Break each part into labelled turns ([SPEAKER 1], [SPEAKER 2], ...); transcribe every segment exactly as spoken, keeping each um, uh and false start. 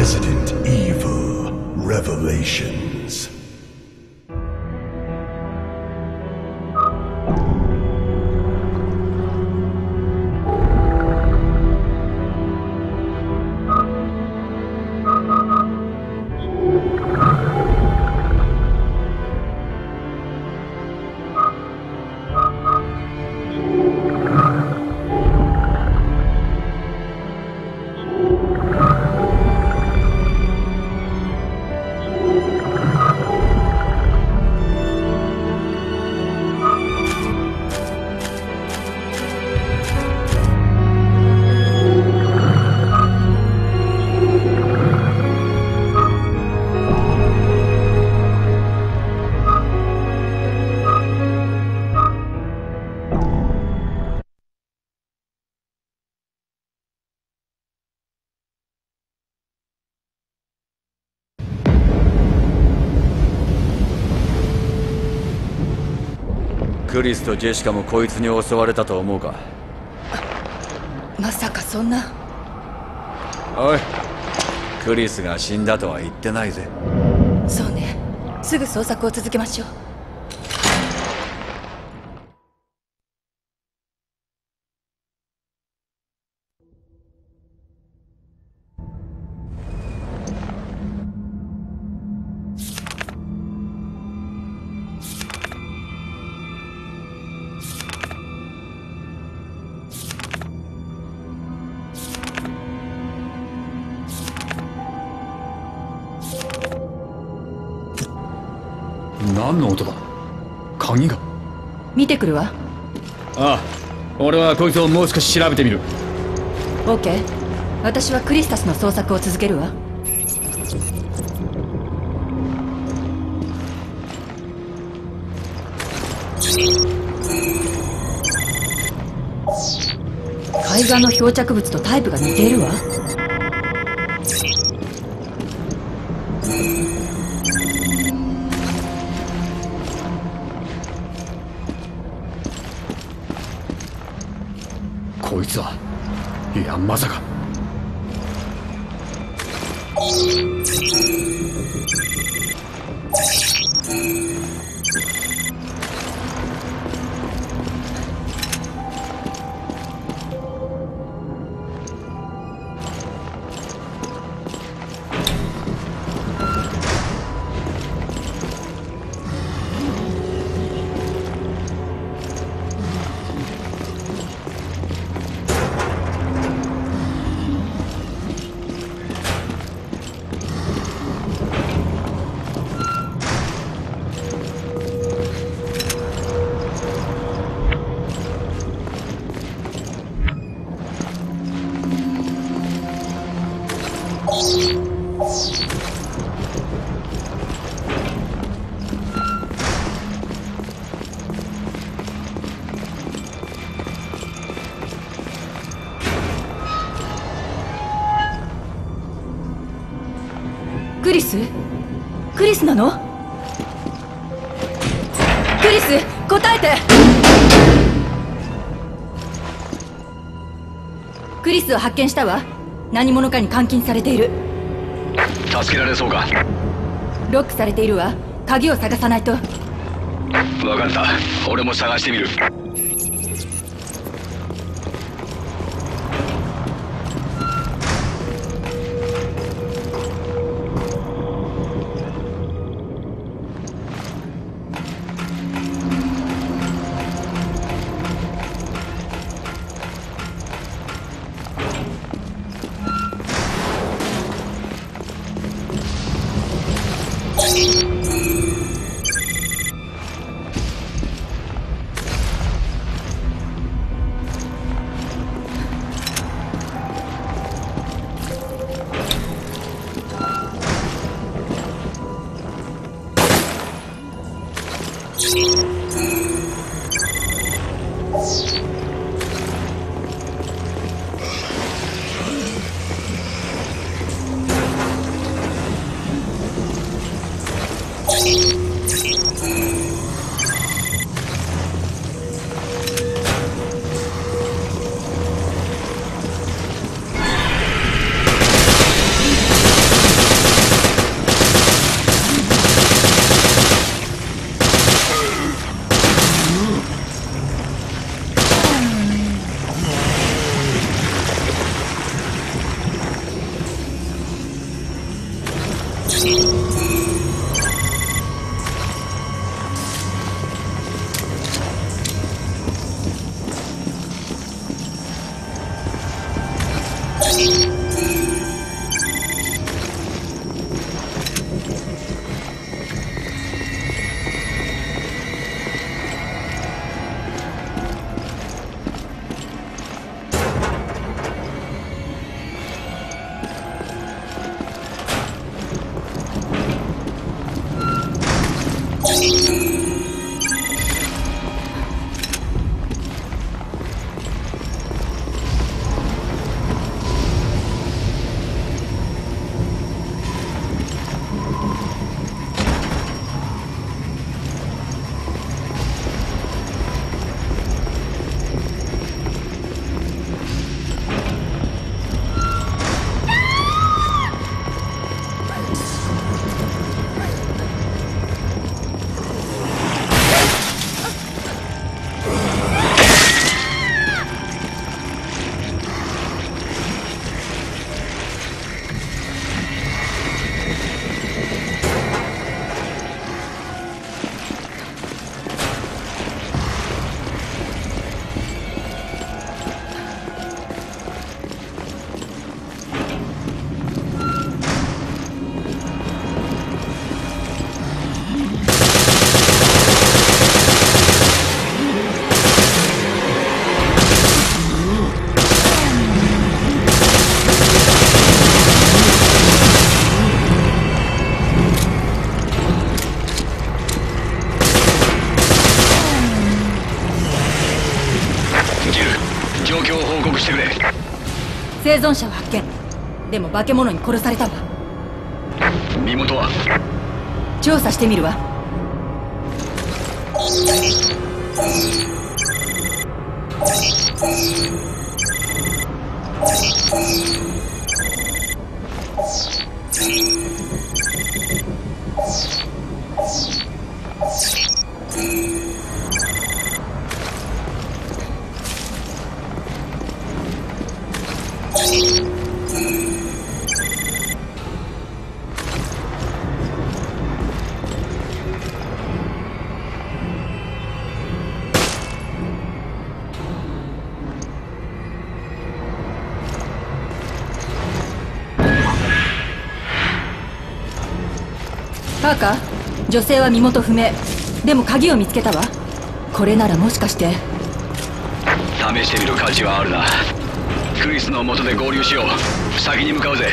[SPEAKER 1] Resident Evil Revelations.
[SPEAKER 2] クリスとジェシカもこいつに襲われたと思うか。
[SPEAKER 3] まさかそんな。
[SPEAKER 2] おい、クリスが死んだとは言ってないぜ。
[SPEAKER 3] そうね、すぐ捜索を続けましょう。
[SPEAKER 4] 何の音だ。鍵が。
[SPEAKER 3] 見てくるわ。
[SPEAKER 4] ああ、俺はこいつをもう少し調べてみる。
[SPEAKER 3] オーケー。私はクリスタスの捜索を続けるわ。海岸の漂着物とタイプが似ているわ。
[SPEAKER 4] こいつは、いやまさか。
[SPEAKER 3] クリス？クリスなの？クリス、答えて！クリスを発見したわ。何者かに監禁されている。
[SPEAKER 4] 助けられそうか？
[SPEAKER 3] ロックされているわ。鍵を探さないと。
[SPEAKER 4] 分かった、俺も探してみる。
[SPEAKER 5] 状況を報告してくれ。
[SPEAKER 3] 生存者を発見。でも化け物に殺されたわ。
[SPEAKER 5] 身元は？
[SPEAKER 3] 調査してみるわ。パーカー、女性は身元不明。でも鍵を見つけたわ。これならもしかして。
[SPEAKER 5] 試してみる価値はあるな。クリスの元で合流しよう。先に向かうぜ。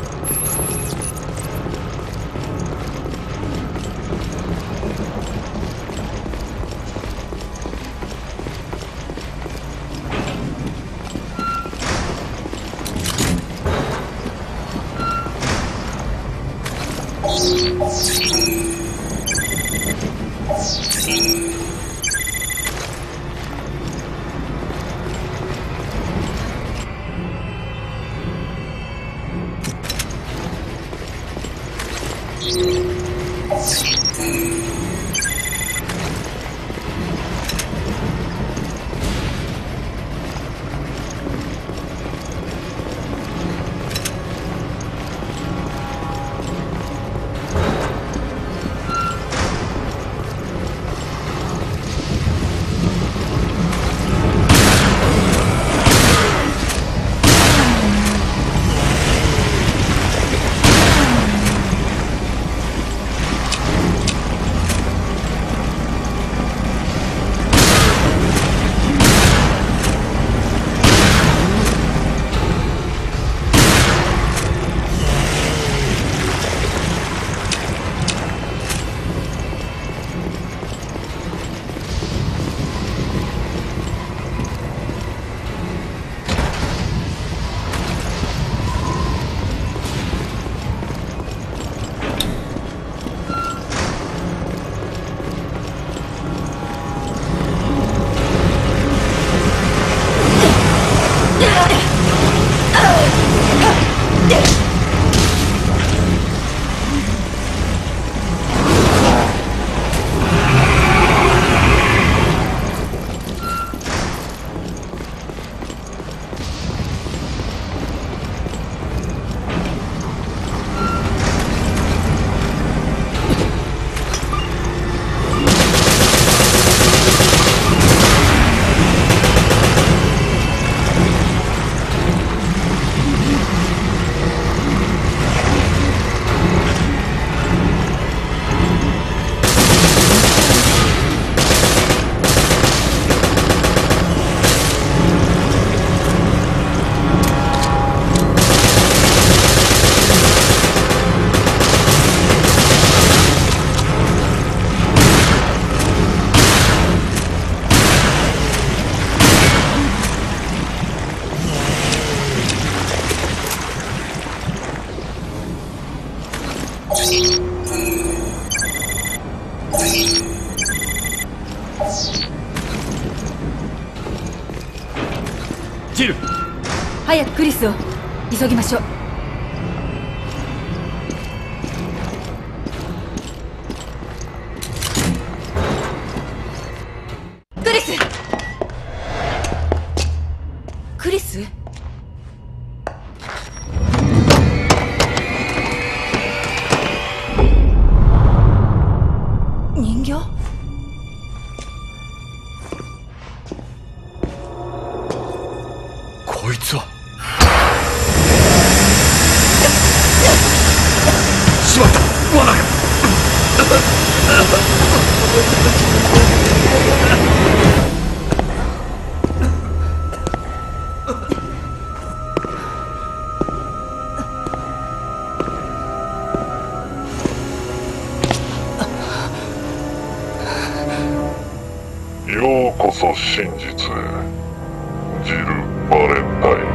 [SPEAKER 4] ジル、
[SPEAKER 3] 早くクリスを。急ぎましょう。クリスクリス人形？
[SPEAKER 4] こいつは。しまった、罠が。
[SPEAKER 6] ようこそ真実へ、ジル。 バレンタイン。